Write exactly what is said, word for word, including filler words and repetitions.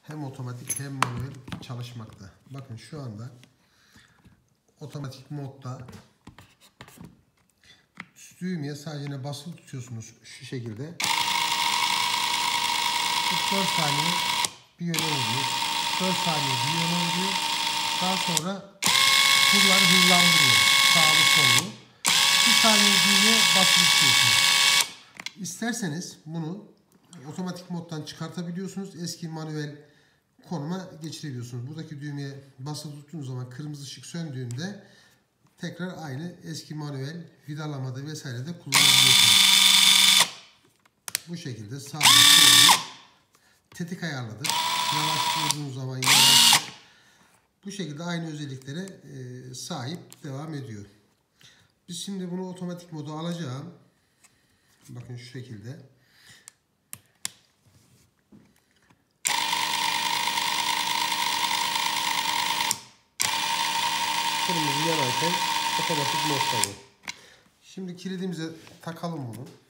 hem otomatik hem manuel çalışmakta. Bakın şu anda otomatik modda düğmeye sadece basılı tutuyorsunuz şu şekilde. kırk dört saniye bir yöne oluyor. dört saniye bir yöne oluyor. Daha sonra turlar hızlandırıyor. Sağlı sollu. bir saniye düğmeye basılı tutuyorsunuz. İsterseniz bunu otomatik moddan çıkartabiliyorsunuz. Eski manuel konuma geçirebiliyorsunuz. Buradaki düğmeye basılı tuttuğunuz zaman kırmızı ışık söndüğünde tekrar aynı eski manuel vidalamada vesaire de kullanabiliyorsunuz. Bu şekilde sağ ve sollu tetik ayarladık. Yavaş vurduğunuz zaman yavaş. Bu şekilde aynı özelliklere e, sahip devam ediyor. Biz şimdi bunu otomatik moda alacağım. Bakın şu şekilde. Kırmızı yanarken otomatik modda bu. Şimdi kilidimize takalım bunu.